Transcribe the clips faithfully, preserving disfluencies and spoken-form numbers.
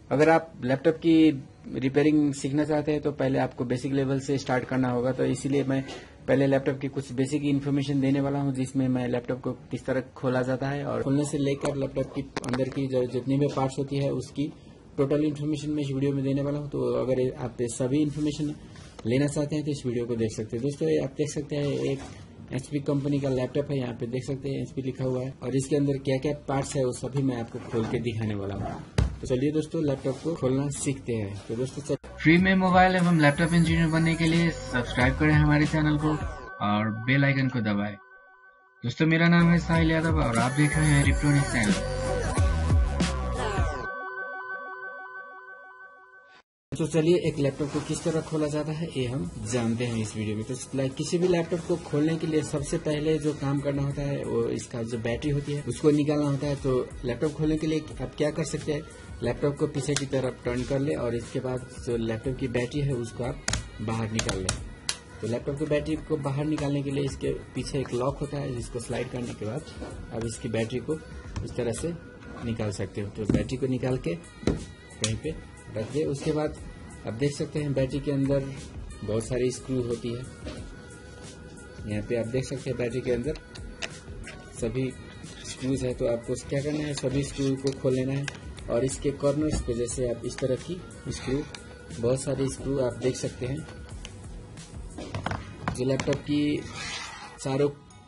अगर आप लैपटॉप की रिपेयरिंग सीखना चाहते हैं तो पहले आपको बेसिक लेवल से स्टार्ट करना होगा। तो इसीलिए मैं पहले लैपटॉप की कुछ बेसिक इन्फॉर्मेशन देने वाला हूं, जिसमें मैं लैपटॉप को किस तरह खोला जाता है और खोलने से लेकर लैपटॉप की अंदर की जो जितनी भी पार्ट्स होती है उसकी टोटल इन्फॉर्मेशन मैं इस वीडियो में देने वाला हूं। तो अगर आप सभी इन्फॉर्मेशन लेना चाहते हैं तो इस वीडियो को देख सकते हैं। दोस्तों आप देख सकते हैं एक एचपी कंपनी का लैपटॉप है, यहाँ पे देख सकते हैं एचपी लिखा हुआ है और इसके अंदर क्या क्या पार्ट्स है वो सभी मैं आपको खोल के दिखाने वाला हूँ। तो चलिए दोस्तों लैपटॉप को खोलना सीखते हैं। तो दोस्तों फ्री में मोबाइल एवं लैपटॉप इंजीनियर बनने के लिए सब्सक्राइब करें हमारे चैनल को और बेल आइकन को दबाएं। दोस्तों मेरा नाम है साहिल यादव और आप देख रहे हैं रिप्रोनिक्स चैनल। तो चलिए एक लैपटॉप को किस तरह खोला जाता है ये हम जानते हैं इस वीडियो में। तो किसी भी लैपटॉप को खोलने के लिए सबसे पहले जो काम करना होता है वो इसका जो बैटरी होती है उसको निकालना होता है। तो लैपटॉप खोलने के लिए आप क्या कर सकते हैं, लैपटॉप को पीछे की तरफ टर्न कर ले और इसके बाद जो लैपटॉप की बैटरी है उसको आप बाहर निकाल लें। तो लैपटॉप की बैटरी को बाहर निकालने के लिए इसके पीछे एक लॉक होता है जिसको स्लाइड करने के बाद अब इसकी बैटरी को इस तरह से निकाल सकते हो। तो बैटरी को निकाल के कहीं पे रख दे। उसके बाद आप देख सकते हैं बैटरी के अंदर बहुत सारी स्क्रू होती है। यहाँ पे आप देख सकते हैं बैटरी के अंदर सभी स्क्रूज है। तो आपको क्या करना है, सभी स्क्रू को खोल लेना है और इसके कॉर्नर्स पे जैसे आप इस तरह की स्क्रू, बहुत सारी स्क्रू आप देख सकते हैं जो लैपटॉप की चारों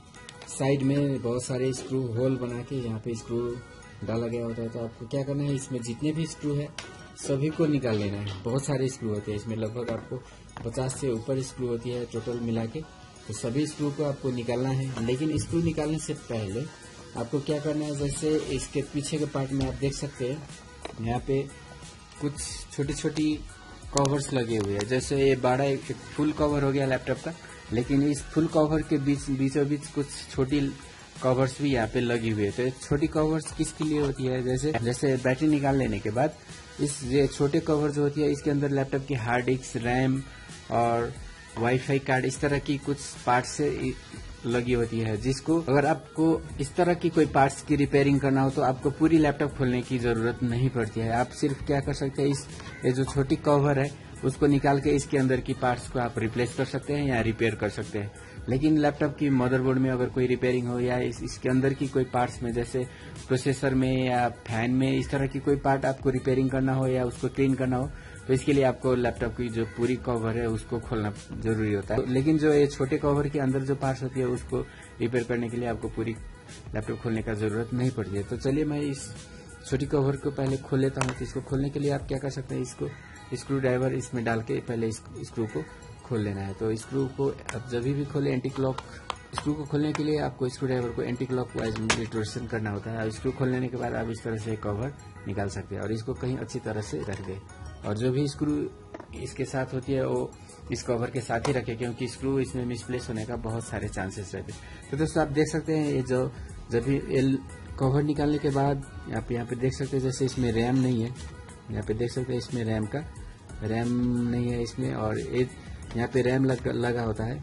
साइड में बहुत सारे स्क्रू होल बना के यहाँ पे स्क्रू डाला गया होता है। तो आपको क्या करना है, इसमें जितने भी स्क्रू है सभी को निकाल लेना है। बहुत सारे स्क्रू होते हैं इसमें, लगभग आपको पचास से ऊपर स्क्रू होती है टोटल मिला के। तो सभी स्क्रू को आपको निकालना है। लेकिन स्क्रू निकालने से पहले आपको क्या करना है, जैसे इसके पीछे के पार्ट में आप देख सकते हैं यहाँ पे कुछ छोटी छोटी कवर्स लगे हुए हैं। जैसे ये बड़ा एक फुल कवर हो गया लैपटॉप का, लेकिन इस फुल कवर के बीच बीचों बीच कुछ छोटी कवर्स भी यहाँ पे लगी हुई है। तो छोटी कवर्स किसके लिए होती है, जैसे जैसे बैटरी निकाल लेने के बाद इस ये छोटे कवर जो होती है इसके अंदर लैपटॉप की हार्ड डिस्क, रैम और वाईफाई कार्ड इस तरह की कुछ पार्ट्स से लगी होती है, जिसको अगर आपको इस तरह की कोई पार्ट्स की रिपेयरिंग करना हो तो आपको पूरी लैपटॉप खोलने की जरूरत नहीं पड़ती है। आप सिर्फ क्या कर सकते हैं, इस ये जो छोटी कवर है उसको निकाल के इसके अंदर की पार्ट्स को आप रिप्लेस कर सकते हैं या रिपेयर कर सकते हैं। लेकिन लैपटॉप की मदरबोर्ड में अगर कोई रिपेयरिंग हो या इस, इसके अंदर की कोई पार्ट्स में जैसे प्रोसेसर में या फैन में इस तरह की कोई पार्ट आपको रिपेयरिंग करना हो या उसको क्लीन करना हो तो इसके लिए आपको लैपटॉप की जो पूरी कवर है उसको खोलना जरूरी होता है। लेकिन जो ये छोटे कवर के अंदर जो पार्ट्स होती है उसको रिपेयर करने के लिए आपको पूरी लैपटॉप खोलने का जरूरत नहीं पड़ती है। तो चलिए मैं इस छोटी कवर को पहले खोल लेता हूँ। तो इसको खोलने के लिए आप क्या कर सकते हैं, इसको स्क्रू ड्राइवर इसमें डाल के पहले इस स्क्रू को खोल लेना है। तो स्क्रू को आप जब भी खोले एंटी क्लॉक, स्क्रू को खोलने के लिए आपको स्क्रू ड्राइवर को एंटी क्लॉक वाइज रोटेशन करना होता है। स्क्रू खोल लेने के बाद आप इस तरह से कवर निकाल सकते हैं और इसको कहीं अच्छी तरह से रख दें। और जो भी स्क्रू इसके साथ होती है वो इस कवर के साथ ही रखें, क्योंकि स्क्रू इसमें मिसप्लेस होने का बहुत सारे चांसेस रहते हैं। तो दोस्तों आप देख सकते हैं ये जो जब भी कवर निकालने के बाद आप यहाँ पे देख सकते हैं जैसे इसमें रैम नहीं है, यहाँ पे देख सकते हैं इसमें रैम का रैम नहीं है इसमें, और एक यहाँ पे रैम लग, लगा होता है।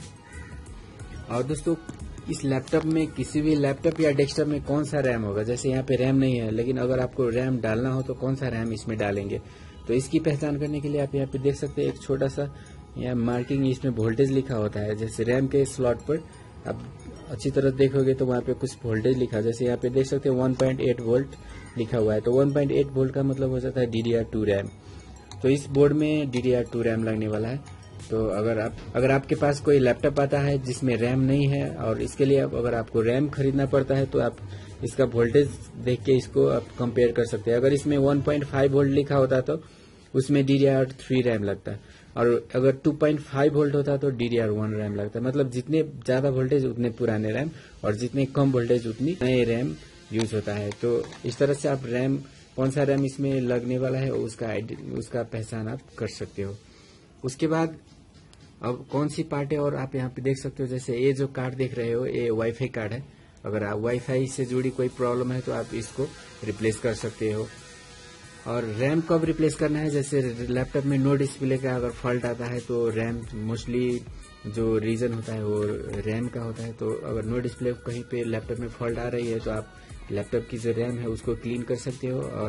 और दोस्तों इस लैपटॉप में किसी भी लैपटॉप या डेस्कटॉप में कौन सा रैम होगा, जैसे यहाँ पे रैम नहीं है लेकिन अगर आपको रैम डालना हो तो कौन सा रैम इसमें डालेंगे। तो इसकी पहचान करने के लिए आप यहाँ पे देख सकते हैं एक छोटा सा यहाँ मार्किंग, इसमें वोल्टेज लिखा होता है। जैसे रैम के स्लॉट पर आप अच्छी तरह देखोगे तो वहाँ पे कुछ वोल्टेज लिखा है। जैसे यहाँ पे देख सकते हैं वन पॉइंट एट वोल्ट लिखा हुआ है। तो वन पॉइंट एट वोल्ट का मतलब हो जाता है D D R two RAM. तो इस बोर्ड में D D R two RAM लगने वाला है। तो अगर आप अगर आपके पास कोई लैपटॉप आता है जिसमें रैम नहीं है और इसके लिए आप, अगर आपको रैम खरीदना पड़ता है तो आप इसका वोल्टेज देख के इसको आप कंपेयर कर सकते हैं। अगर इसमें वन पॉइंट फाइव वोल्ट लिखा होता तो उसमें D D R three RAM लगता है, और अगर टू पॉइंट फाइव वोल्ट होता तो D D R one RAM लगता है। मतलब जितने ज्यादा वोल्टेज उतने पुराने रैम और जितने कम वोल्टेज उतनी नए रैम यूज होता है। तो इस तरह से आप रैम कौन सा रैम इसमें लगने वाला है उसका उसका पहचान आप कर सकते हो। उसके बाद अब कौन सी पार्ट है, और आप यहाँ पे देख सकते हो जैसे ये जो कार्ड देख रहे हो ये वाईफाई कार्ड है। अगर आप वाईफाई से जुड़ी कोई प्रॉब्लम है तो आप इसको रिप्लेस कर सकते हो। और रैम कब रिप्लेस करना है, जैसे लैपटॉप में नो डिस्प्ले का अगर फॉल्ट आता है तो रैम मोस्टली जो रीजन होता है वो रैम का होता है। तो अगर नो डिस्प्ले कहीं पे लैपटॉप में फॉल्ट आ रही है तो आप लैपटॉप की जो रैम है उसको क्लीन कर सकते हो। और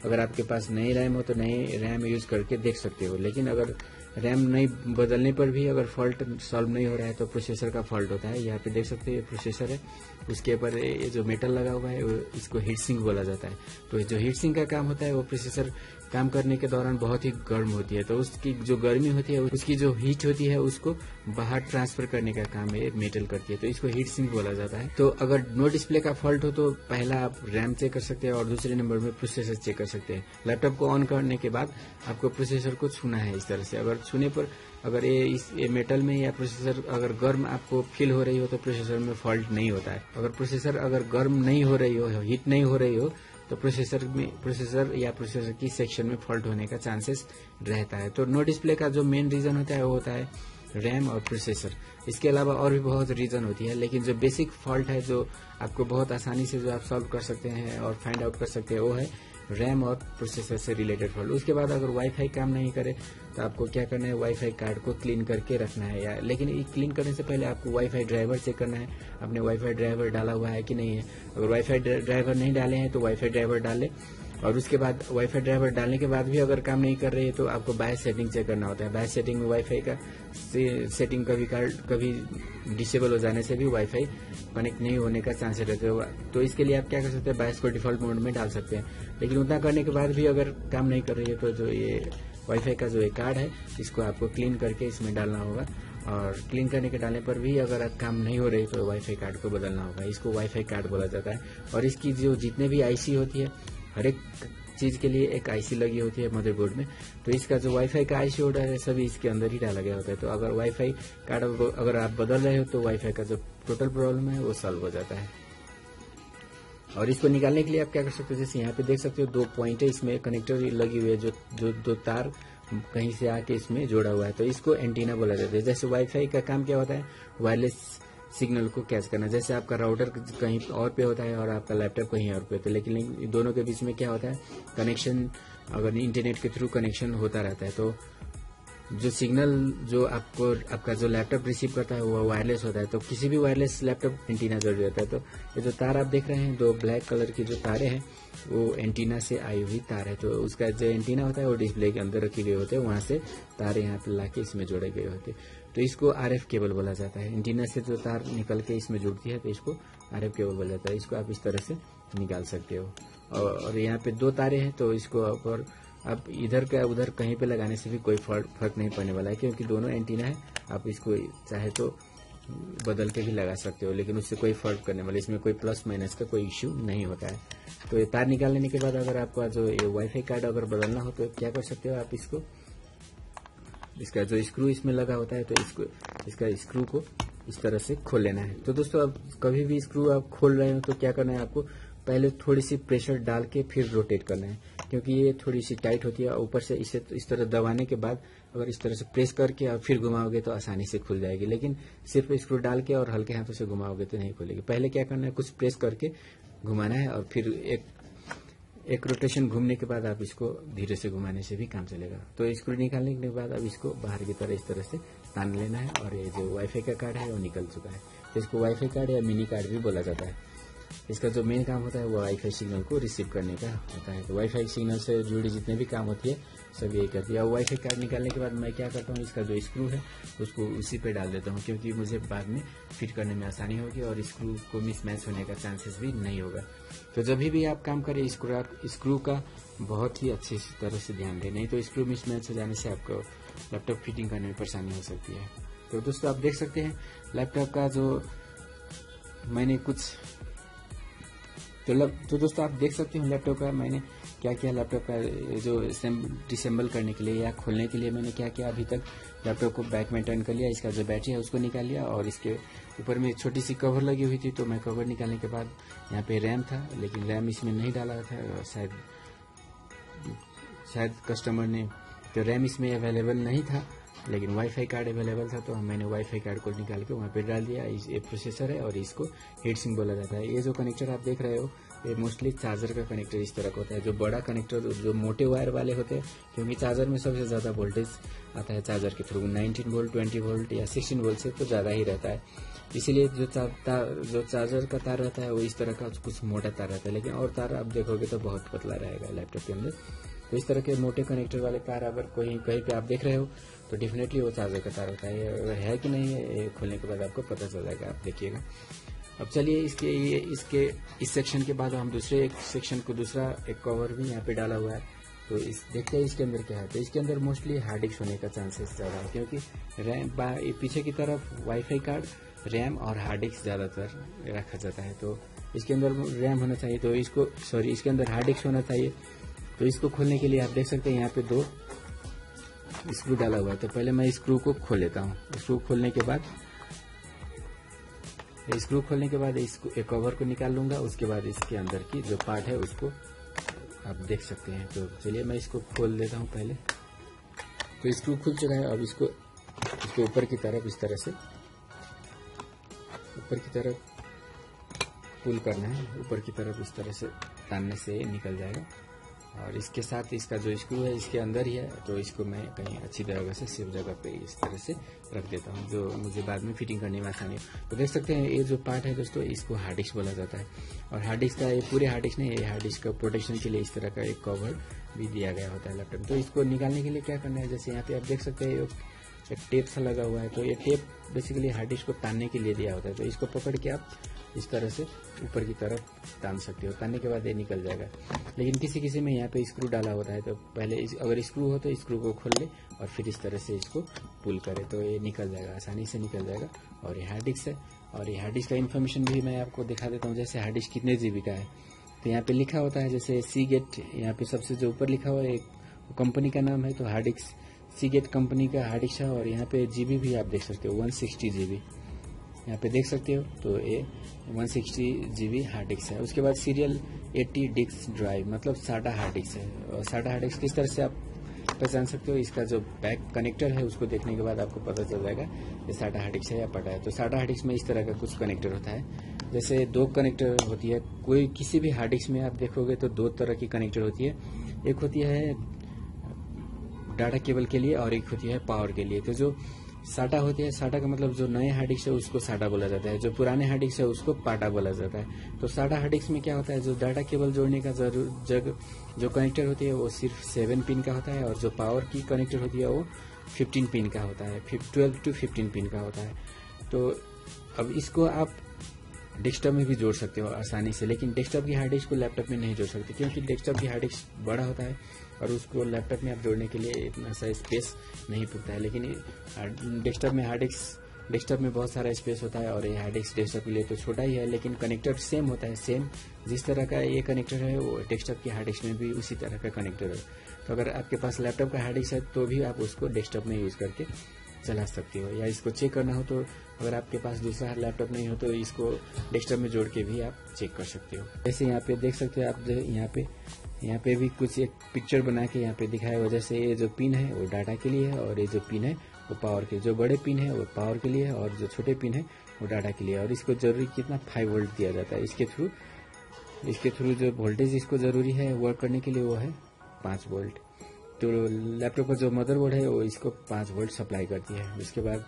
अगर आपके पास नई रैम हो तो नई रैम यूज करके देख सकते हो। लेकिन अगर रैम नहीं बदलने पर भी अगर फॉल्ट सॉल्व नहीं हो रहा है तो प्रोसेसर का फॉल्ट होता है। यहाँ पे देख सकते हैं प्रोसेसर है, उसके ऊपर ये जो मेटल लगा हुआ है इसको हीट सिंक बोला जाता है। तो जो हीट सिंक का काम होता है वो प्रोसेसर काम करने के दौरान बहुत ही गर्म होती है, तो उसकी जो गर्मी होती है उसकी जो हीट होती है उसको बाहर ट्रांसफर करने का काम ये मेटल करती है, तो इसको हीट सिंक बोला जाता है। तो अगर नो डिस्प्ले का फॉल्ट हो तो पहला आप रैम चेक कर सकते हैं और दूसरे नंबर में प्रोसेसर चेक कर सकते हैं। लैपटॉप को ऑन करने के बाद आपको प्रोसेसर को छूना है इस तरह से। अगर छूने पर अगर ये इस ये मेटल में या प्रोसेसर अगर गर्म आपको फील हो रही हो तो प्रोसेसर में फॉल्ट नहीं होता है। अगर प्रोसेसर अगर गर्म नहीं हो रही हो, हीट नहीं हो रही हो, तो प्रोसेसर में प्रोसेसर या प्रोसेसर की सेक्शन में फॉल्ट होने का चांसेस रहता है। तो नो डिस्प्ले का जो मेन रीजन होता है वो होता है रैम और प्रोसेसर। इसके अलावा और भी बहुत रीजन होती है, लेकिन जो बेसिक फॉल्ट है जो आपको बहुत आसानी से जो आप सॉल्व कर सकते हैं और फाइंड आउट कर सकते हैं वो है रैम और प्रोसेसर से रिलेटेड फॉल्ट। उसके बाद अगर वाईफाई काम नहीं करे तो आपको क्या करना है, वाईफाई कार्ड को क्लीन करके रखना है। या लेकिन ये क्लीन करने से पहले आपको वाईफाई ड्राइवर चेक करना है, आपने वाईफाई ड्राइवर डाला हुआ है कि नहीं है। अगर वाईफाई ड्राइवर नहीं डाले हैं तो वाईफाई ड्राइवर डालें, और उसके बाद वाईफाई ड्राइवर डालने के बाद भी अगर काम नहीं कर रही है तो आपको बायस सेटिंग चेक करना होता है। बायस सेटिंग में वाईफाई का से, सेटिंग कभी कार्ड कभी डिसेबल हो जाने से भी वाईफाई कनेक्ट नहीं होने का चांस रहते हो। तो इसके लिए आप क्या कर सकते हैं, बायस को डिफॉल्ट मोड में डाल सकते हैं। लेकिन उतना करने के बाद भी अगर काम नहीं कर रही है तो जो ये वाईफाई का जो ये कार्ड है इसको आपको क्लीन करके इसमें डालना होगा, और क्लीन करने के डालने पर भी अगर काम नहीं हो रही तो वाईफाई कार्ड को बदलना होगा। इसको वाईफाई कार्ड बोला जाता है। और इसकी जो जितने भी आईसी होती है, हर एक चीज के लिए एक आईसी लगी होती है मदरबोर्ड में, तो इसका जो वाईफाई का आईसी होता है सभी इसके अंदर ही डाला गया होता है। तो अगर वाईफाई कार्ड अगर आप बदल रहे हो तो वाईफाई का जो टोटल प्रॉब्लम है वो सॉल्व हो जाता है। और इसको निकालने के लिए आप क्या कर सकते हो, जैसे यहाँ पे देख सकते हो दो पॉइंट है, इसमें कनेक्टर लगी हुई है, जो जो दो तार कहीं से आके इसमें जोड़ा हुआ है, तो इसको एंटीना बोला जाता है। जैसे वाईफाई का काम क्या होता है, वायरलेस सिग्नल को कैच करना। जैसे आपका राउटर कहीं और पे होता है और आपका लैपटॉप कहीं और पे होता है, लेकिन दोनों के बीच में क्या होता है, कनेक्शन अगर इंटरनेट के थ्रू कनेक्शन होता रहता है, तो जो सिग्नल जो आपको आपका जो लैपटॉप रिसीव करता है वो वायरलेस होता है। तो किसी भी वायरलेस लैपटॉप एंटीना जरूरी रहता है। तो ये जो तार आप देख रहे हैं, दो ब्लैक कलर की जो तारे हैं वो एंटीना से आई हुई तार है। तो उसका जो एंटीना होता है वो डिस्प्ले के अंदर रखे गए होते हैं, वहां से तार यहाँ पे लाके इसमें जोड़े गए होते हैं। तो इसको आरएफ केबल बोला जाता है। एंटीना से जो तार निकल के इसमें जुड़ती है तो इसको आरएफ केबल बोला जाता है। इसको आप इस तरह से निकाल सकते हो। और यहाँ पे दो तारे हैं, तो इसको और आप इधर का उधर कहीं पे लगाने से भी कोई फर्क नहीं पड़ने वाला है, क्योंकि दोनों एंटीना है। आप इसको चाहे तो बदल के भी लगा सकते हो, लेकिन उससे कोई फर्क करने वाला, इसमें कोई प्लस माइनस का कोई इश्यू नहीं होता है। तो ये तार निकाल लेने के बाद अगर आपका जो ये वाईफाई कार्ड अगर बदलना हो तो क्या कर सकते हो, आप इसको इसका जो स्क्रू इसमें लगा होता है तो इसको इसका स्क्रू को इस तरह से खोल लेना है। तो दोस्तों अब कभी भी स्क्रू आप खोल रहे हो तो क्या करना है, आपको पहले थोड़ी सी प्रेशर डाल के फिर रोटेट करना है, क्योंकि ये थोड़ी सी टाइट होती है। और ऊपर से इसे इस तरह दबाने के बाद अगर इस तरह से प्रेस करके और फिर घुमाओगे तो आसानी से खुल जाएगी, लेकिन सिर्फ स्क्रू डाल के और हल्के हाथों से घुमाओगे तो नहीं खुलेगी। पहले क्या करना है, कुछ प्रेस करके घुमाना है और फिर एक एक रोटेशन घूमने के बाद आप इसको धीरे से घुमाने से भी काम चलेगा। तो स्क्रू निकालने के बाद अब इसको बाहर की तरह इस तरह से तान लेना है, और ये जो वाईफाई का कार्ड है वो निकल चुका है। तो इसको वाईफाई कार्ड या मिनी कार्ड भी बोला जाता है। इसका जो मेन काम होता है वो वाईफाई सिग्नल को रिसीव करने का होता है। तो वाईफाई सिग्नल से जुड़ी जितने भी काम होती है सब यही करती है। और वाईफाई कार्ड निकालने के बाद मैं क्या करता हूँ, इसका जो स्क्रू है उसको उसी पे डाल देता हूँ, क्योंकि मुझे बाद में फिट करने में आसानी होगी और स्क्रू को मिसमैच होने का चांसेस भी नहीं होगा। तो जब भी आप काम करें स्क्रू स्क्रू का बहुत ही अच्छी तरह से ध्यान दें, नहीं तो स्क्रू मिसमैच हो जाने से आपको लैपटॉप फिटिंग करने में परेशानी हो सकती है। तो दोस्तों आप देख सकते हैं लैपटॉप का जो मैंने कुछ तो, तो दोस्तों आप देख सकते हैं लैपटॉप का मैंने क्या किया, लैपटॉप का जो डिसेंबल करने के लिए या खोलने के लिए मैंने क्या किया। अभी तक लैपटॉप को बैक में टर्न कर लिया, इसका जो बैटरी है उसको निकाल लिया, और इसके ऊपर में छोटी सी कवर लगी हुई थी, तो मैं कवर निकालने के बाद यहाँ पे रैम था, लेकिन रैम इसमें नहीं डाला था, शायद शायद कस्टमर ने, तो रैम इसमें अवेलेबल नहीं था, लेकिन वाईफाई कार्ड अवेलेबल था, तो मैंने वाईफाई कार्ड को निकाल के वहाँ पे डाल दिया। इस ये प्रोसेसर है और इसको हीट सिंक बोला जाता है। ये जो कनेक्टर आप देख रहे हो ये मोस्टली चार्जर का कनेक्टर इस तरह का होता है। जो बड़ा कनेक्टर जो मोटे वायर वाले होते हैं, क्योंकि चार्जर में सबसे ज़्यादा वोल्टेज आता है चार्जर के through, nineteen volt, twenty volt या सिक्सटीन वोल्ट से तो ज़्यादा ही रहता है। इसीलिए जो तार जो चार्जर का तार रहता है वो इस तरह का कुछ मोटा तार रहता है, लेकिन और तार आप देखोगे तो बहुत पतला रहेगा लैपटॉप के अंदर। तो इस तरह के मोटे कनेक्टर वाले तार अगर कोई कहीं पे आप देख रहे हो तो डेफिनेटली वो चार्जर का तार होता है। अगर है कि नहीं है, ये खोलने के बाद आपको पता चल जाएगा, आप देखिएगा। अब चलिए इसके ये इसके इस सेक्शन के बाद हम दूसरे एक सेक्शन को दूसरा एक कवर भी यहाँ पे डाला हुआ है, तो इस देखते हैं इसके अंदर क्या है। तो इसके अंदर मोस्टली हार्ड डिस्क होने का चांसेस ज़्यादा है, क्योंकि रैम पीछे की तरफ वाईफाई कार्ड, रैम और हार्ड डिस्क ज़्यादातर रखा जाता है। तो इसके अंदर रैम होना चाहिए, तो इसको सॉरी इसके अंदर हार्ड डिस्क होना चाहिए। तो इसको खोलने के लिए आप देख सकते हैं यहाँ पे दो स्क्रू डाला हुआ है। तो पहले मैं स्क्रू को खोल लेता हूँ। स्क्रू खोलने के बाद स्क्रू खोलने के बाद इसको एक कवर को निकाल लूंगा। उसके बाद इसके अंदर की जो पार्ट है उसको आप देख सकते हैं। तो चलिए मैं इसको खोल देता हूँ पहले। तो स्क्रू खुल चुका है। अब इसको इसको ऊपर की तरफ इस तरह से ऊपर की तरफ पुल करना है। ऊपर की तरफ इस तरह से तानने से निकल जाएगा। और इसके साथ इसका जो स्क्रू है इसके अंदर ही है, तो इसको मैं कहीं अच्छी तरह से सेफ जगह पे इस तरह से रख देता हूँ, जो मुझे बाद में फिटिंग करने में आसानी है। तो देख सकते हैं ये जो पार्ट है दोस्तों, इसको हार्ड डिस्क बोला जाता है। और हार्ड डिस्क का ये पूरे हार्ड डिस्क नहीं, ये हार्ड डिस्क का प्रोटेक्शन के लिए इस तरह का एक कवर भी दिया गया होता है लैपटॉप। तो इसको निकालने के लिए क्या करना है, जैसे यहाँ पे आप देख सकते हैं एक टेप सा लगा हुआ है। तो ये टेप बेसिकली हार्ड डिस्क को तानने के लिए दिया होता है। तो इसको पकड़ के आप इस तरह से ऊपर की तरफ तान सकते हो। तानने के बाद ये निकल जाएगा। लेकिन किसी किसी में यहाँ पे स्क्रू डाला होता है, तो पहले इस, अगर स्क्रू हो तो स्क्रू को खोल ले और फिर इस तरह से इसको पुल करे, तो ये निकल जाएगा, आसानी से निकल जाएगा। और ये हार्ड डिस्क है। और ये हार्ड डिस्क का इन्फॉर्मेशन भी मैं आपको दिखा देता हूँ। जैसे हार्ड डिस्क कितने जीबी का है, तो यहाँ पे लिखा होता है, जैसे सी गेट यहाँ पे सबसे जो ऊपर लिखा हुआ है एक कंपनी का नाम है। तो hard disk Seagate company का हार्ड डिस्क है। और यहाँ पे जीबी भी आप देख सकते हो, वन सिक्सटी जीबी यहाँ पे देख सकते हो। तो ये one sixty GB hard disk है। उसके बाद सीरियल एटी डिस्क ड्राइव, मतलब साटा हार्ड डिस्क है। और साटा हार्ड डिस्क किस तरह से आप पहचान सकते हो, इसका जो बैक कनेक्टर है उसको देखने के बाद आपको पता चल जाएगा ये साटा हार्ड डिस्क है या पटा है। तो साटा हार्ड डिस्क में इस तरह का कुछ कनेक्टर होता है। जैसे दो कनेक्टर होती है, कोई किसी भी हार्ड डिस्क में आप देखोगे तो दो तरह की कनेक्टर होती है। एक होती है डाटा केबल के लिए और एक होती है पावर के लिए। तो जो साटा होती है, साटा का मतलब जो नए हार्ड डिस्क है उसको साटा बोला जाता है, जो पुराने हार्ड डिस्क है उसको पाटा बोला जाता है। तो साटा हार्ड डिस्क में क्या होता है, जो डाटा केबल जोड़ने का जरूर जग जो कनेक्टर होती है वो सिर्फ सेवन पिन का होता है। और जो पावर की कनेक्टर होती है वो फिफ्टीन पिन का होता है, ट्वेल्व टू फिफ्टीन पिन का होता है। तो अब इसको आप डेस्कटॉप में भी जोड़ सकते हो आसानी से, लेकिन डेस्कटॉप की हार्ड डिस्क को लैपटॉप में नहीं जोड़ सकते, क्योंकि डेस्कटॉप की हार्ड डिस्क बड़ा होता है और उसको लैपटॉप में आप जोड़ने के लिए इतना सा स्पेस नहीं पुगता है। लेकिन डेस्कटॉप में हार्ड डिस्क डेस्कटॉप में बहुत सारा स्पेस होता है और ये हार्ड डिस्क डेस्कटॉप के लिए तो छोटा ही है, लेकिन कनेक्टर सेम होता है। सेम जिस तरह का ये कनेक्टर है वो डेस्कटॉप की हार्ड डिस्क में भी उसी तरह का कनेक्टर है। तो अगर आपके पास लैपटॉप का हार्ड डिस्क है तो भी आप उसको डेस्कटॉप में यूज करके चला सकते हो, या इसको चेक करना हो तो अगर आपके पास दूसरा लैपटॉप नहीं हो तो इसको डेस्कटॉप में जोड़ के भी आप चेक कर सकते हो। जैसे यहाँ पे देख सकते हो आप, यहाँ पे यहाँ पे भी कुछ एक पिक्चर बना के यहाँ पे दिखाया हुआ। जैसे ये जो पिन है वो डाटा के लिए है और ये जो पिन है वो पावर के, जो बड़े पिन है वो पावर के लिए है और जो छोटे पिन है वो डाटा के लिए। और इसको जरूरी कितना फाइव वोल्ट दिया जाता है इसके थ्रू इसके थ्रू जो वोल्टेज इसको जरूरी है वर्क करने के लिए वो है पाँच वोल्ट। तो लैपटॉप का जो मदरबोर्ड है वो इसको पाँच वोल्ट सप्लाई करती है। उसके बाद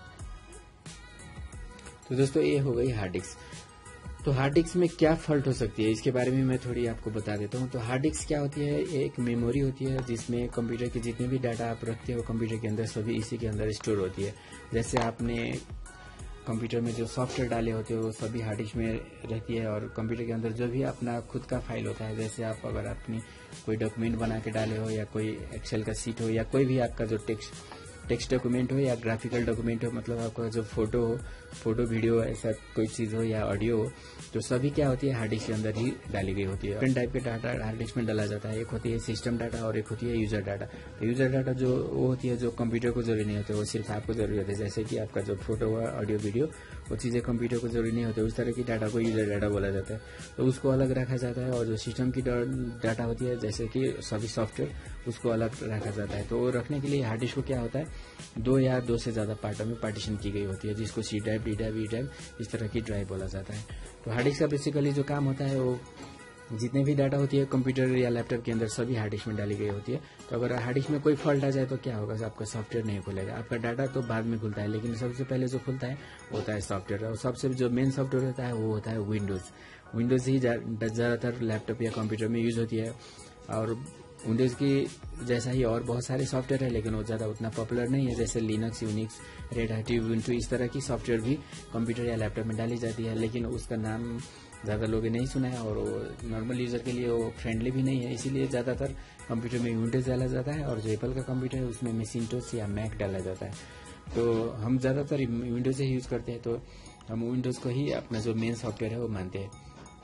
तो दोस्तों ये हो गई हार्ड डिस्क। तो हार्ड डिस्क में क्या फॉल्ट हो सकती है इसके बारे में मैं थोड़ी आपको बता देता हूँ। तो हार्ड डिस्क क्या होती है, एक मेमोरी होती है जिसमें कंप्यूटर के जितने भी डाटा आप रखते हो कंप्यूटर के अंदर सभी इसी के अंदर स्टोर होती है। जैसे आपने कंप्यूटर में जो सॉफ्टवेयर डाले होते हो वो सभी हार्ड डिस्क में रहती है। और कंप्यूटर के अंदर जो भी अपना खुद का फाइल होता है, जैसे आप अगर अपनी कोई डॉक्यूमेंट बना के डाले हो या कोई एक्सेल का सीट हो या कोई भी आपका जो टेक्स्ट टेक्स्ट डॉक्यूमेंट हो या ग्राफिकल डॉक्यूमेंट हो, मतलब आपका जो फोटो हो फोटो वीडियो ऐसा कोई चीज़ हो या ऑडियो हो, तो सभी क्या होती है हार्ड डिस्क के अंदर ही डाली गई होती है। डिफरेंट टाइप के डाटा हार्ड डिस्क में डाला जाता है। एक होती है सिस्टम डाटा और एक होती है यूजर डाटा। तो यूजर डाटा जो वो होती है जो कंप्यूटर को जरूरी नहीं होती, वो सिर्फ आपको जरूरी होती है। जैसे कि आपका जो फोटो हो ऑडियो वीडियो वो चीज़ें कंप्यूटर को जरूरी नहीं होती, उस तरह की डाटा को यूजर डाटा बोला जाता है। तो उसको अलग रखा जाता है। और जो सिस्टम की डाटा होती है जैसे कि सभी सॉफ्टवेयर उसको अलग रखा जाता है। तो वो रखने के लिए हार्ड डिस्क को क्या होता है, दो या दो से ज़्यादा पार्टों में पार्टीशन की गई होती है, जिसको C drive D drive E drive इस तरह की ड्राइव बोला जाता है। तो हार्ड डिस्क का बेसिकली जो काम होता है वो जितने भी डाटा होती है कंप्यूटर या लैपटॉप के अंदर सभी हार्ड डिस्क में डाली गई होती है। तो अगर हार्ड डिस्क में कोई फॉल्ट आ जाए तो क्या होगा, आपका सॉफ्टवेयर नहीं खुलेगा। आपका डाटा तो बाद में खुलता है, लेकिन सबसे पहले जो खुलता है वो होता है सॉफ्टवेयर। और सबसे जो मेन सॉफ्टवेयर होता है वो होता है विंडोज। विंडोज ही ज़्यादातर लैपटॉप या कंप्यूटर में यूज होती है। और विंडोज की जैसा ही और बहुत सारे सॉफ्टवेयर है, लेकिन वो ज़्यादा उतना पॉपुलर नहीं है। जैसे Linux, Unix, Red Hat, Ubuntu, इस तरह की सॉफ्टवेयर भी कंप्यूटर या लैपटॉप में डाली जाती है, लेकिन उसका नाम ज़्यादा लोगों ने नहीं सुना है और वो नॉर्मल यूज़र के लिए वो फ्रेंडली भी नहीं है। इसीलिए ज़्यादातर कंप्यूटर में विंडोज डाला जाता है, और जो एप्पल का कंप्यूटर है उसमें मैकिंटोश या मैक डाला जाता है। तो हम ज़्यादातर विंडोज ही यूज़ करते हैं, तो हम विंडोज़ को ही अपना जो मेन सॉफ्टवेयर है वो मानते हैं।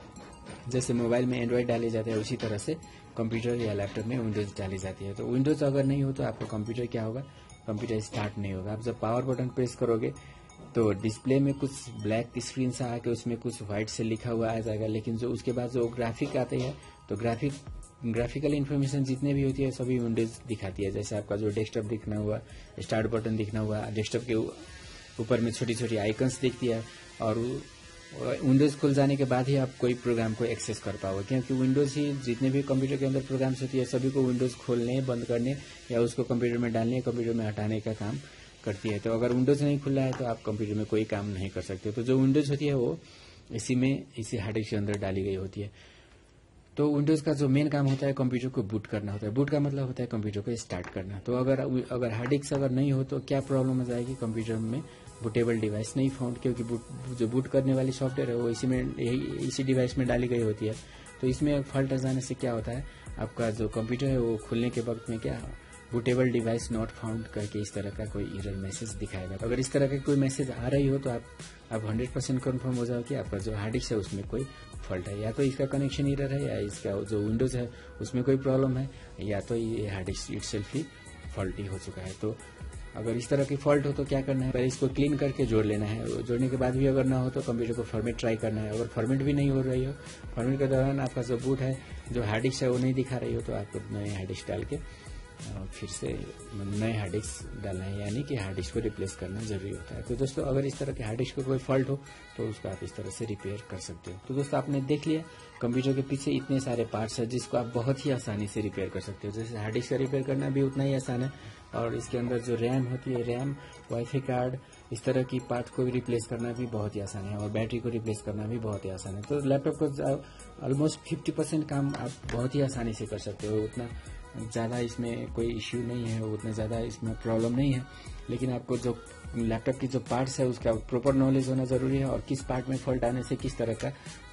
जैसे मोबाइल में एंड्रॉयड डाले जाते हैं, उसी तरह से कंप्यूटर या लैपटॉप में विंडोज डाली जाती है। तो विंडोज अगर नहीं हो तो आपका कंप्यूटर क्या होगा, कंप्यूटर स्टार्ट नहीं होगा। आप जब पावर बटन प्रेस करोगे तो डिस्प्ले में कुछ ब्लैक स्क्रीन सा आके उसमें कुछ व्हाइट से लिखा हुआ आ जाएगा, लेकिन जो उसके बाद जो ग्राफिक आते हैं तो ग्राफिक ग्राफिकल इन्फॉर्मेशन जितने भी होती है सभी विंडोज दिखाती है। जैसे आपका जो डेस्कटॉप दिखना हुआ, स्टार्ट बटन दिखना हुआ, डेस्कटॉप के ऊपर में छोटी छोटी आइकन्स दिखती है, और विंडोज खुल जाने के बाद ही आप कोई प्रोग्राम को एक्सेस कर पाओगे, क्योंकि विंडोज ही जितने भी कंप्यूटर के अंदर प्रोग्राम्स होती है सभी को विंडोज खोलने, बंद करने या उसको कंप्यूटर में डालने, कंप्यूटर में हटाने का काम करती है। तो अगर विंडोज नहीं खुल रहा है तो आप कंप्यूटर में कोई काम नहीं कर सकते। तो जो विंडोज होती है वो इसी में इसी हार्ड डिस्क के अंदर डाली गई होती है। तो विंडोज का जो मेन काम होता है कंप्यूटर को बूट करना होता है। बूट का मतलब होता है कंप्यूटर को स्टार्ट करना। तो अगर अगर हार्ड डिस्क अगर नहीं हो तो क्या प्रॉब्लम आ जाएगी, कंप्यूटर में बूटेबल डिवाइस नहीं फाउंड, क्योंकि बूट जो बूट करने वाली सॉफ्टवेयर है वो इसी में यही इसी डिवाइस में डाली गई होती है। तो इसमें फॉल्ट आ जाने से क्या होता है, आपका जो कंप्यूटर है वो खुलने के वक्त में क्या बूटेबल डिवाइस नॉट फाउंड करके इस तरह का कोई एरर मैसेज दिखाएगा। तो अगर इस तरह का कोई मैसेज आ रही हो तो आप आप हंड्रेड परसेंट कन्फर्म हो जाओ कि आपका जो हार्ड डिस्क है उसमें कोई फॉल्ट है, या तो इसका कनेक्शन एरर है, या इसका जो विंडोज है उसमें कोई प्रॉब्लम है, या तो ये हार्ड डिस्क इटसेल्फ ही फॉल्टी हो चुका है। तो अगर इस तरह की फॉल्ट हो तो क्या करना है, पहले इसको क्लीन करके जोड़ लेना है। जोड़ने के बाद भी अगर ना हो तो कंप्यूटर को फॉर्मेट ट्राई करना है। अगर फॉर्मेट भी नहीं हो रही हो, फॉर्मेट के दौरान आपका जो बूट है, जो हार्ड डिस्क है वो नहीं दिखा रही हो, तो आपको नए हार्ड डिस्क डाल के फिर से नए हार्ड डिस्क डालना है, यानी कि हार्ड डिस्क को रिप्लेस करना जरूरी होता है। तो दोस्तों अगर इस तरह के हार्ड डिस्क को कोई फॉल्ट हो तो उसको आप इस तरह से रिपेयर कर सकते हो। तो दोस्तों आपने देख लिया कंप्यूटर के पीछे इतने सारे पार्ट्स है जिसको आप बहुत ही आसानी से रिपेयर कर सकते हो। जैसे हार्ड डिस्क का रिपेयर करना भी उतना ही आसान है, और इसके अंदर जो रैम होती है, रैम, वाईफाई कार्ड, इस तरह की पार्ट को भी रिप्लेस करना भी बहुत ही आसान है, और बैटरी को रिप्लेस करना भी बहुत ही आसान है। तो लैपटॉप को ऑलमोस्ट फिफ्टी परसेंट काम आप बहुत ही आसानी से कर सकते हो। उतना ज़्यादा इसमें कोई इश्यू नहीं है, उतना ज़्यादा इसमें प्रॉब्लम नहीं है। लेकिन आपको जो लैपटॉप की जो पार्ट्स है उसका प्रॉपर नॉलेज होना ज़रूरी है, और किस पार्ट में फॉल्ट आने से किस तरह का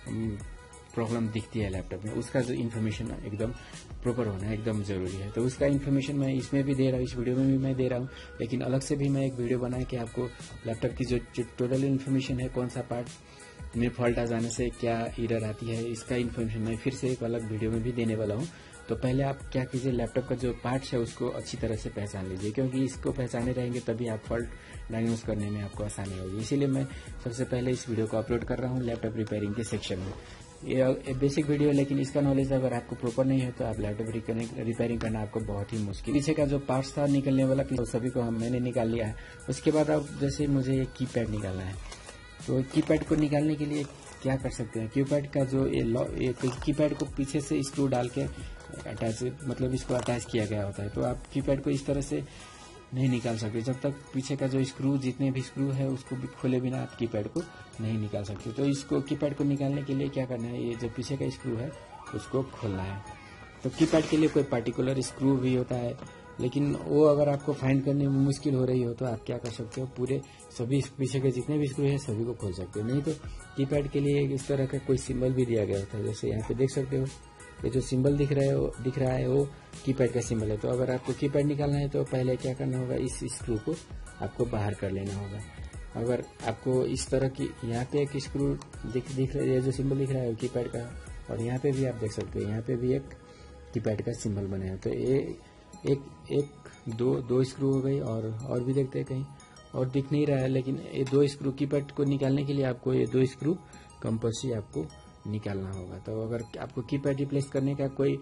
प्रॉब्लम दिखती है लैपटॉप में, उसका जो इन्फॉर्मेशन एकदम प्रॉपर होना एकदम ज़रूरी है। तो उसका इन्फॉर्मेशन मैं इसमें भी दे रहा हूँ, इस वीडियो में भी मैं दे रहा हूँ, लेकिन अलग से भी मैं एक वीडियो बना के आपको लैपटॉप की जो टोटल इन्फॉर्मेशन है, कौन सा पार्ट में फॉल्ट आ जाने से क्या एरर आती है, इसका इन्फॉर्मेशन मैं फिर से एक अलग वीडियो में भी देने वाला हूँ। तो पहले आप क्या कीजिए, लैपटॉप का जो पार्ट्स है उसको अच्छी तरह से पहचान लीजिए, क्योंकि इसको पहचाने रहेंगे तभी आप फॉल्ट डायग्नोस करने में आपको आसानी होगी। इसीलिए मैं सबसे पहले इस वीडियो को अपलोड कर रहा हूँ लैपटॉप रिपेयरिंग के सेक्शन में। ये बेसिक वीडियो है, लेकिन इसका नॉलेज अगर आपको प्रॉपर नहीं है तो आप लैपटॉप रिपेयरिंग करना आपको बहुत ही मुश्किल। पीछे का जो पार्ट्स था निकलने वाला, तो सभी को हम मैंने निकाल लिया है। उसके बाद अब जैसे मुझे एक कीपैड निकालना है, तो कीपैड को निकालने के लिए क्या कर सकते हैं, कीपैड का जो ये कीपैड को पीछे से स्क्रू डाल के अटैच, मतलब इसको अटैच किया गया होता है। तो आप कीपैड को इस तरह से नहीं निकाल सकते, जब तक पीछे का जो स्क्रू, जितने भी स्क्रू है उसको भी खोले बिना आप कीपैड को नहीं निकाल सकते। तो इसको कीपैड को निकालने के लिए क्या करना है, ये जो पीछे का स्क्रू है उसको खोलना है। तो कीपैड के लिए कोई पर्टिकुलर स्क्रू भी होता है, लेकिन वो अगर आपको फाइंड करने में मुश्किल हो रही हो तो आप क्या कर सकते हो, पूरे सभी पीछे के जितने भी स्क्रू है सभी को खोल सकते हो। नहीं तो कीपैड के लिए इस तरह का कोई सिंबल भी दिया गया होता है, जैसे यहाँ पे देख सकते हो, ये जो सिंबल दिख रहा है वो दिख रहा है वो कीपैड का सिंबल है। तो अगर आपको कीपैड निकालना है तो पहले क्या करना होगा, इस स्क्रू को आपको बाहर कर लेना होगा। अगर आपको इस तरह की यहाँ पे एक स्क्रू दिख दिख रहा है, जो सिंबल दिख रहा है कीपैड का, और यहाँ पे भी आप देख सकते हो, यहाँ पे भी एक कीपैड का सिंबल बना है। तो ये एक एक दो दो स्क्रू हो गई, और और भी देखते हैं कहीं और दिख नहीं रहा है, लेकिन ये दो स्क्रू कीपैड को निकालने के लिए आपको ये दो स्क्रू कंपल्सरी आपको निकालना होगा। तो अगर आपको कीपैड रिप्लेस करने का कोई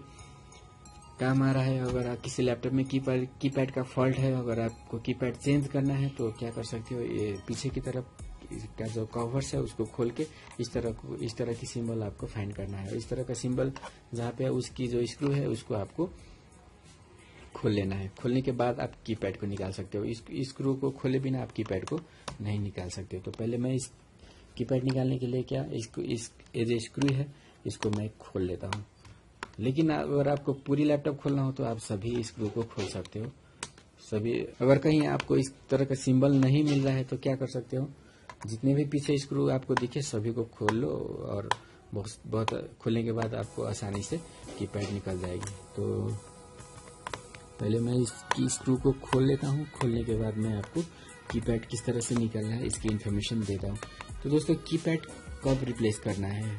काम आ रहा है, अगर आप किसी लैपटॉप में कीपैड कीपैड का फॉल्ट है, अगर आपको कीपैड चेंज करना है तो क्या कर सकते हो, ये पीछे की तरफ इसका जो कवर्स है उसको खोल के इस तरह को इस तरह की सिंबल आपको फाइंड करना है। इस तरह का सिंबल जहाँ पे उसकी जो स्क्रू है उसको आपको खोल लेना है। खोलने के बाद आप कीपैड को निकाल सकते हो। इस स्क्रू को खोले बिना आप कीपैड को नहीं निकाल सकते। तो पहले मैं इस कीपैड निकालने के लिए क्या इसको इस ये जो स्क्रू है इसको मैं खोल लेता हूँ। लेकिन अगर आपको पूरी लैपटॉप खोलना हो तो आप सभी स्क्रू को खोल सकते हो। सभी अगर कहीं आपको इस तरह का सिंबल नहीं मिल रहा है तो क्या कर सकते हो, जितने भी पीछे स्क्रू आपको दिखे सभी को खोल लो और बहुत बहुत खोलने के बाद आपको आसानी से कीपैड निकल जाएगी। तो पहले मैं इसकी स्क्रू को खोल लेता हूँ। खोलने के बाद मैं आपको कीपैड किस तरह से निकलना है इसकी इन्फॉर्मेशन देता हूँ। तो दोस्तों कीपैड कब रिप्लेस करना है,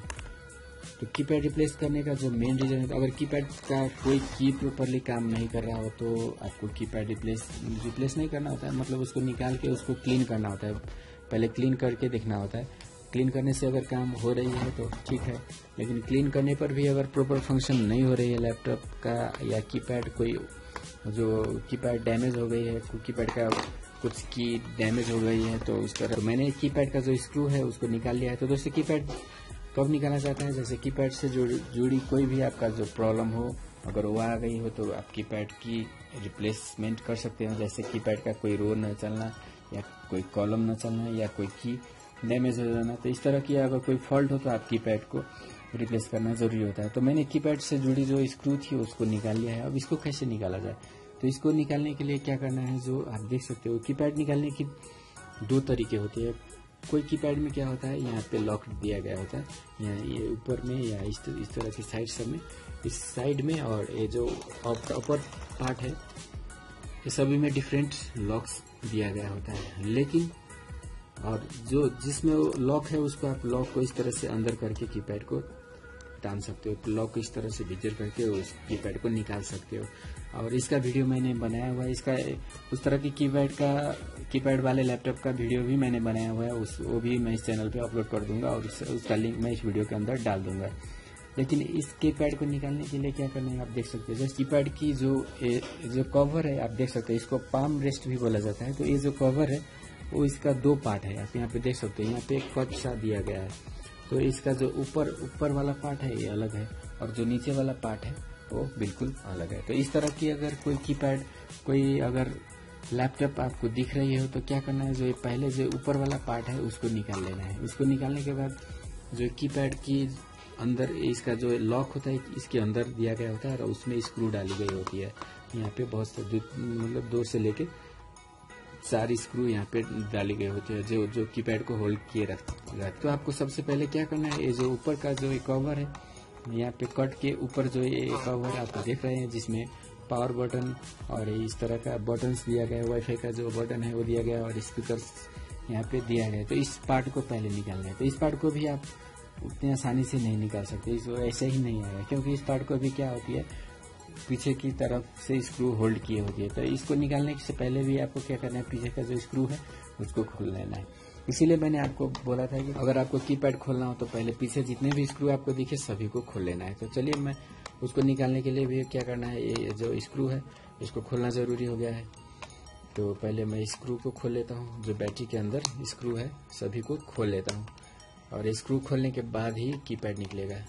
तो कीपैड रिप्लेस करने का जो मेन रीजन है, तो अगर कीपैड का कोई की प्रॉपरली काम नहीं कर रहा हो तो आपको कीपैड रिप्लेस रिप्लेस नहीं करना होता है, मतलब उसको निकाल के उसको क्लीन करना होता है। पहले क्लीन करके देखना होता है। क्लीन करने से अगर काम हो रही है तो ठीक है, लेकिन क्लीन करने पर भी अगर प्रॉपर फंक्शन नहीं हो रही है लैपटॉप का या कीपैड कोई जो कीपैड डैमेज हो गई है, कीपैड का कुछ की डैमेज हो गई है, तो उस तरह तो मैंने कीपैड का जो स्क्रू है उसको निकाल लिया है। तो दोस्तों कीपैड कब निकालना चाहते हैं, जैसे कीपैड से जुड़ी जुड़ी कोई भी आपका जो प्रॉब्लम हो अगर वो आ गई हो तो आप कीपैड की रिप्लेसमेंट कर सकते हैं। जैसे कीपैड का कोई रो न चलना या कोई कॉलम न चलना या कोई की डैमेज हो जाना, तो इस तरह की अगर कोई फॉल्ट हो तो आप कीपैड को रिप्लेस करना जरूरी होता है। तो मैंने कीपैड से जुड़ी जो स्क्रू थी उसको निकाल लिया है। अब इसको कैसे निकाला जाए, तो इसको निकालने के लिए क्या करना है, जो आप देख सकते हो कीपैड निकालने की दो तरीके होते हैं। कोई कीपैड में क्या होता है, यहाँ पे लॉक दिया गया होता है, यहाँ ये ऊपर में या इस इस तरह की साइड सब में, इस साइड में, और ये जो अपर पार्ट है ये सभी में डिफरेंट लॉक्स दिया गया होता है। लेकिन और जो जिसमें लॉक है उसको आप लॉक को इस तरह से अंदर करके कीपैड को टान सकते हो, तो लॉक को इस तरह से भीतर करके उस कीपैड को निकाल सकते हो। और इसका वीडियो मैंने बनाया हुआ है, इसका उस तरह की कीपैड का कीपैड वाले लैपटॉप का वीडियो भी मैंने बनाया हुआ है, उस वो भी मैं इस चैनल पे अपलोड कर दूंगा और उस, उसका लिंक मैं इस वीडियो के अंदर डाल दूंगा। लेकिन इस कीपैड को निकालने के लिए क्या करना है आप देख सकते हो। जैसे कीपैड की जो ए, जो कवर है आप देख सकते हो, इसको पाम रेस्ट भी बोला जाता है। तो ये जो कवर है वो इसका दो पार्ट है, आप यहाँ पे देख सकते हैं। यहाँ पे एक कट सा दिया गया है, तो इसका जो ऊपर ऊपर वाला पार्ट है ये अलग है और जो नीचे वाला पार्ट है वो बिल्कुल अलग है। तो इस तरह की अगर कोई कीपैड कोई अगर लैपटॉप आपको दिख रही हो तो क्या करना है, जो पहले जो ऊपर वाला पार्ट है उसको निकाल लेना है। उसको निकालने के बाद जो कीपैड की अंदर इसका जो लॉक होता है इसके अंदर दिया गया होता है और उसमें स्क्रू डाली गई होती है। यहाँ पे बहुत से मतलब दो से लेके चार स्क्रू यहाँ पे डाली गई होती है जो जो कीपैड को होल्ड किए रखते हैं। तो आपको सबसे पहले क्या करना है, ये जो ऊपर का जो कवर है यहाँ पे कट के ऊपर जो ये कवर आप देख रहे हैं जिसमें पावर बटन और इस तरह का बटन्स दिया गया है, वाईफाई का जो बटन है वो दिया गया है और स्पीकर्स यहाँ पे दिया गया है। तो इस पार्ट को पहले निकालना है। तो इस पार्ट को भी आप उतनी आसानी से नहीं निकाल सकते, इसको ऐसे ही नहीं आएगा, क्योंकि इस पार्ट को भी क्या होती है पीछे की तरफ से स्क्रू होल्ड किए होती है। तो इसको निकालने से पहले भी आपको क्या करना है, पीछे का जो स्क्रू है उसको खोल लेना है। इसीलिए मैंने आपको बोला था कि अगर आपको कीपैड खोलना हो तो पहले पीछे जितने भी स्क्रू आपको दिखे सभी को खोल लेना है। तो चलिए मैं उसको निकालने के लिए भी क्या करना है, ये जो स्क्रू है इसको खोलना जरूरी हो गया है। तो पहले मैं स्क्रू को खोल लेता हूँ, जो बैटरी के अंदर स्क्रू है सभी को खोल लेता हूँ और स्क्रू खोलने के बाद ही कीपैड निकलेगा।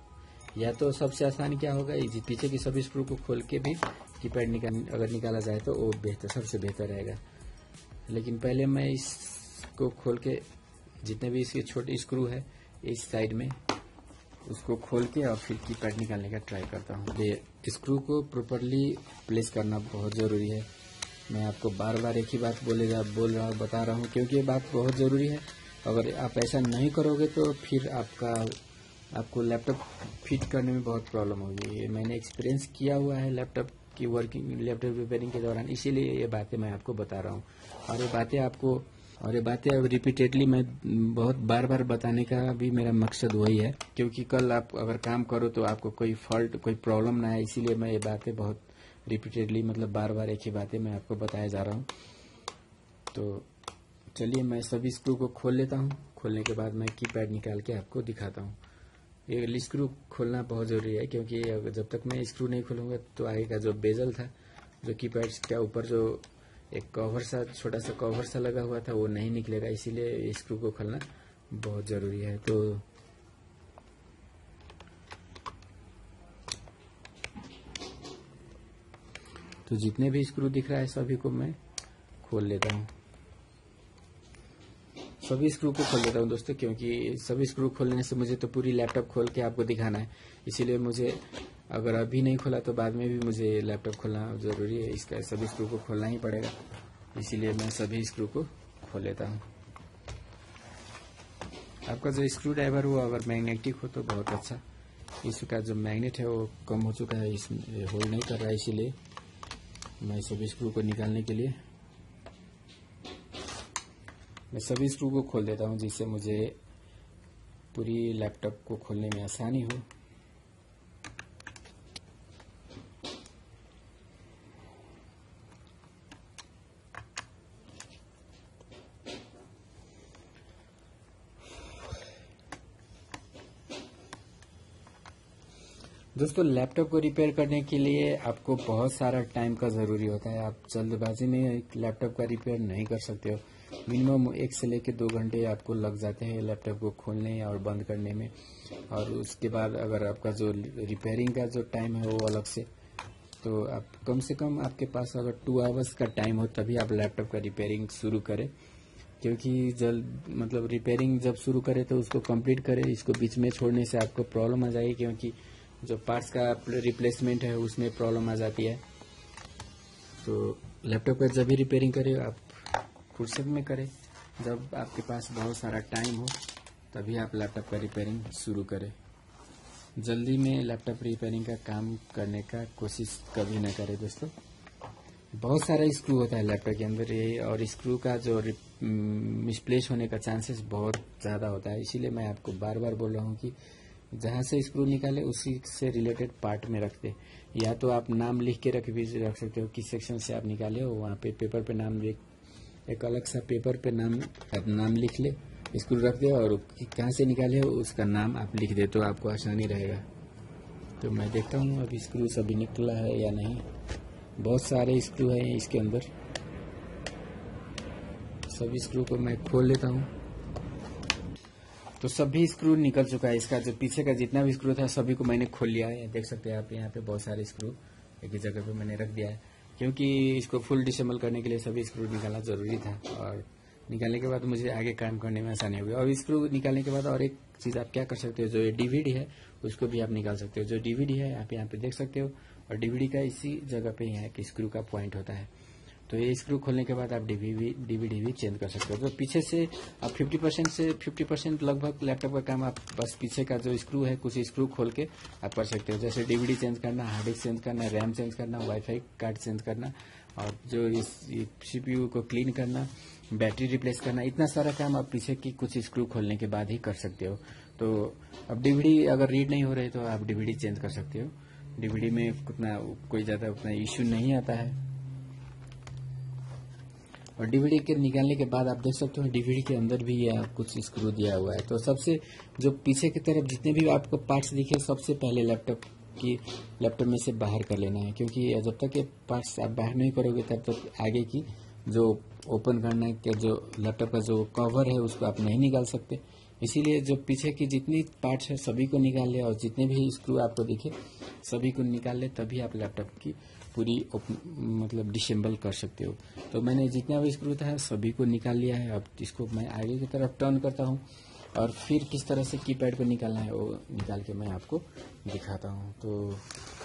या तो सबसे आसान क्या होगा, पीछे की सभी स्क्रू को खोल के भी कीपैड निकाल अगर निकाला जाए तो वो बेहतर सबसे बेहतर रहेगा। लेकिन पहले मैं इसको खोल के जितने भी इसके छोटे स्क्रू है इस साइड में उसको खोल के और फिर कीपैड निकालने का ट्राई करता हूँ। ये स्क्रू को प्रॉपरली प्लेस करना बहुत ज़रूरी है। मैं आपको बार बार एक ही बात बोलेगा बोल रहा हूँ बता रहा हूँ क्योंकि ये बात बहुत ज़रूरी है। अगर आप ऐसा नहीं करोगे तो फिर आपका आपको लैपटॉप फिट करने में बहुत प्रॉब्लम होगी। ये मैंने एक्सपीरियंस किया हुआ है लैपटॉप की वर्किंग लैपटॉप रिपेयरिंग के दौरान, इसीलिए ये बातें मैं आपको बता रहा हूँ। और ये बातें आपको और ये बातें अब रिपीटेडली मैं बहुत बार बार बताने का भी मेरा मकसद वही है, क्योंकि कल आप अगर काम करो तो आपको कोई फॉल्ट कोई प्रॉब्लम ना आए, इसीलिए मैं ये बातें बहुत रिपीटेडली मतलब बार बार एक ही बातें मैं आपको बताया जा रहा हूँ। तो चलिए मैं सभी स्क्रू को खोल लेता हूँ। खोलने के बाद मैं कीपैड निकाल के आपको दिखाता हूँ। ये स्क्रू खोलना बहुत ज़रूरी है क्योंकि जब तक मैं स्क्रू नहीं खोलूँगा तो आगे का जो बेजल था जो कीपैड का ऊपर जो एक कवर सा छोटा सा कवर सा लगा हुआ था, वो नहीं निकलेगा, इसीलिए स्क्रू को खोलना बहुत जरूरी है। तो तो जितने भी स्क्रू दिख रहा है सभी को मैं खोल लेता हूँ, सभी स्क्रू को खोल लेता हूँ दोस्तों, क्योंकि सभी स्क्रू खोलने से मुझे तो पूरी लैपटॉप खोल के आपको दिखाना है, इसीलिए मुझे अगर अभी नहीं खोला तो बाद में भी मुझे लैपटॉप खोलना जरूरी है, इसका सभी स्क्रू को खोलना ही पड़ेगा, इसीलिए मैं सभी स्क्रू को खोल लेता हूँ। आपका जो स्क्रू ड्राइवर हो अगर मैग्नेटिक हो तो बहुत अच्छा, इसका जो मैग्नेट है वो कम हो चुका है, इसमें होल्ड नहीं कर रहा है, इसीलिए मैं सभी स्क्रू को निकालने के लिए मैं सभी स्क्रू को खोल देता हूं, जिससे मुझे पूरी लैपटॉप को खोलने में आसानी हो। दोस्तों लैपटॉप को रिपेयर करने के लिए आपको बहुत सारा टाइम का जरूरी होता है, आप जल्दबाजी में एक लैपटॉप का रिपेयर नहीं कर सकते हो। मिनिमम एक से लेकर दो घंटे आपको लग जाते हैं लैपटॉप को खोलने और बंद करने में, और उसके बाद अगर आपका जो रिपेयरिंग का जो टाइम है वो अलग से, तो आप कम से कम आपके पास अगर टू आवर्स का टाइम हो तभी आप लैपटॉप का रिपेयरिंग शुरू करें, क्योंकि जल्द मतलब रिपेयरिंग जब शुरू करें तो उसको कंप्लीट करें, इसको बीच में छोड़ने से आपको प्रॉब्लम आ जाएगी, क्योंकि जो पार्ट्स का रिप्लेसमेंट है उसमें प्रॉब्लम आ जाती है। तो लैपटॉप का जब भी रिपेयरिंग करें आप फुर्सत में करें, जब आपके पास बहुत सारा टाइम हो तभी आप लैपटॉप का रिपेयरिंग शुरू करें। जल्दी में लैपटॉप रिपेयरिंग का काम करने का कोशिश कभी न करें दोस्तों। बहुत सारा स्क्रू होता है लैपटॉप के अंदर ये, और स्क्रू का जो मिसप्लेस होने का चांसेस बहुत ज़्यादा होता है, इसीलिए मैं आपको बार बार बोल रहा हूँ कि जहाँ से स्क्रू निकाले उसी से रिलेटेड पार्ट में रख दे, या तो आप नाम लिख के रख भी रख सकते हो, किस सेक्शन से आप निकाले हो वहाँ पे पेपर पे नाम लिख, एक अलग सा पेपर पे नाम आप नाम लिख ले, स्क्रू रख दे और कहाँ से निकाले हो उसका नाम आप लिख दे, तो आपको आसानी रहेगा। तो मैं देखता हूँ अभी स्क्रू सभी निकला है या नहीं, बहुत सारे स्क्रू हैं इसके अंदर, सभी स्क्रू को मैं खोल लेता हूँ। तो सभी स्क्रू निकल चुका है, इसका जो पीछे का जितना भी स्क्रू था सभी को मैंने खोल लिया है, देख सकते हैं आप यहाँ पे बहुत सारे स्क्रू एक ही जगह पे मैंने रख दिया है, क्योंकि इसको फुल डिसेंबल करने के लिए सभी स्क्रू निकालना जरूरी था, और निकालने के बाद मुझे आगे काम करने में आसानी होगी। और स्क्रू निकालने के बाद और एक चीज आप क्या कर सकते हो, जो ये डीवीडी है उसको भी आप निकाल सकते हो, जो डीवीडी है आप यहाँ पे देख सकते हो, और डीवीडी का इसी जगह पे यहाँ की स्क्रू का पॉइंट होता है, तो ये स्क्रू खोलने के बाद आप डीवीडी डीवीडी भी चेंज कर सकते हो। तो पीछे से आप फिफ्टी परसेंट से फिफ्टी परसेंट लगभग लैपटॉप का काम आप बस पीछे का जो स्क्रू है कुछ स्क्रू खोल के आप कर सकते हो, जैसे डीवीडी चेंज करना, हार्ड डिस्क चेंज करना, रैम चेंज करना, वाईफाई कार्ड चेंज करना, और जो इस सीपीयू को क्लीन करना, बैटरी रिप्लेस करना, इतना सारा काम आप पीछे की कुछ स्क्रू खोलने के बाद ही कर सकते हो। तो अब डीवीडी अगर रीड नहीं हो रहे तो आप डीवीडी चेंज कर सकते हो, डीवीडी में उतना कोई ज्यादा उतना इश्यू नहीं आता है। और डीवीडी के निकालने के बाद आप देख सकते हो डीवीडी के अंदर भी ये कुछ स्क्रू दिया हुआ है, तो सबसे जो पीछे की तरफ जितने भी आपको पार्ट्स दिखे सबसे पहले लैपटॉप की लैपटॉप में से बाहर कर लेना है, क्योंकि जब तक ये पार्ट्स आप बाहर नहीं करोगे तब तक आगे की जो ओपन करना के जो लैपटॉप का जो कवर है उसको आप नहीं निकाल सकते। इसीलिए जो पीछे की जितनी पार्ट्स है सभी को निकाल ले, और जितने भी स्क्रू आपको दिखे सभी को निकाल ले, तभी आप लैपटॉप की पूरी मतलब डिसेंबल कर सकते हो। तो मैंने जितना भी स्क्रू था सभी को निकाल लिया है, अब इसको मैं आगे की तरफ टर्न करता हूँ और फिर किस तरह से कीपैड को निकालना है वो निकाल के मैं आपको दिखाता हूँ। तो